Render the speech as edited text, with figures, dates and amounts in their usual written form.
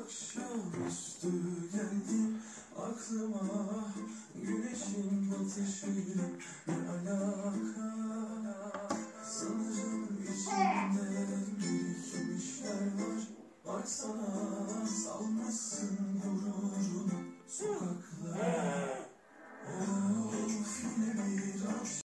Akşamüstü geldi aklıma, güneşin batışı ne alaka? Sanırım içimde birikmişler var, baksana.